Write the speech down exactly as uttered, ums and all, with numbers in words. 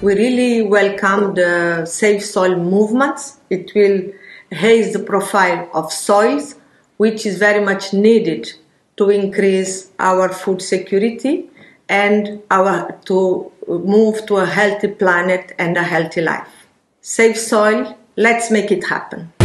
we really welcome the SaveSoil movements. It will raise the profile of soils, which is very much needed to increase our food security and our to move to a healthy planet and a healthy life. SaveSoil, let's make it happen.